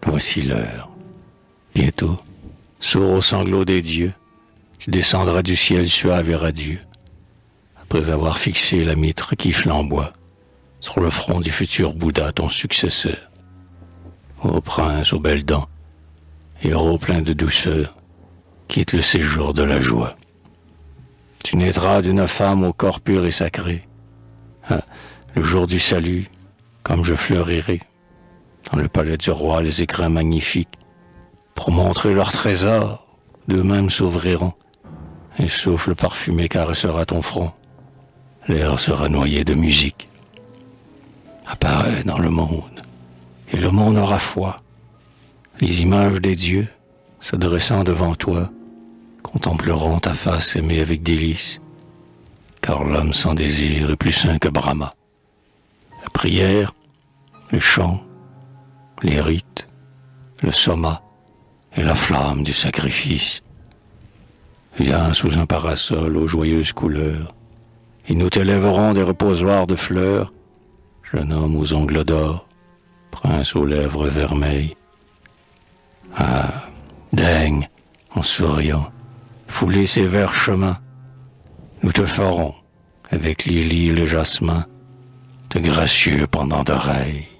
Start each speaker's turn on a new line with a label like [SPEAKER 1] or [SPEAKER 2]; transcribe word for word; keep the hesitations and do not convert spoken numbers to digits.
[SPEAKER 1] Voici l'heure. Bientôt, sourd aux sanglots des dieux, tu descendras du ciel suave et radieux, après avoir fixé la mitre qui flamboie sur le front du futur Bouddha, ton successeur. Ô prince aux belles dents, héros plein de douceur, quitte le séjour de la joie. Tu naîtras d'une femme au corps pur et sacré. Ah, le jour du salut, comme je fleurirai, dans le palais du roi les écrins magnifiques, pour montrer leur trésor, d'eux-mêmes s'ouvriront, un souffle parfumé caressera ton front, l'air sera noyé de musique. Apparaît dans le monde, et le monde aura foi. Les images des dieux, se dressant devant toi, contempleront ta face aimée avec délice, car l'homme sans désir est plus saint que Brahma. La prière, le chant, les rites, le soma et la flamme du sacrifice. Viens sous un parasol aux joyeuses couleurs, et nous t'élèverons des reposoirs de fleurs, jeune homme aux ongles d'or, prince aux lèvres vermeilles. Ah, daigne, en souriant, fouler ces verts chemins. Nous te ferons, avec lily et le jasmin, de gracieux pendants d'oreilles.